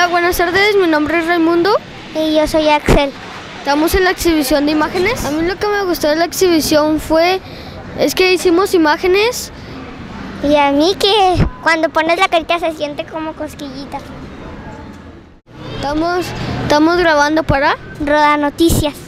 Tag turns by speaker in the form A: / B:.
A: Hola, buenas tardes, mi nombre es Raimundo.
B: Y yo soy Axel.
A: Estamos en la exhibición de imágenes. A mí lo que me gustó de la exhibición es que hicimos imágenes.
B: Y a mí que cuando pones la carita se siente como cosquillita.
A: Estamos grabando para
B: Roda Noticias.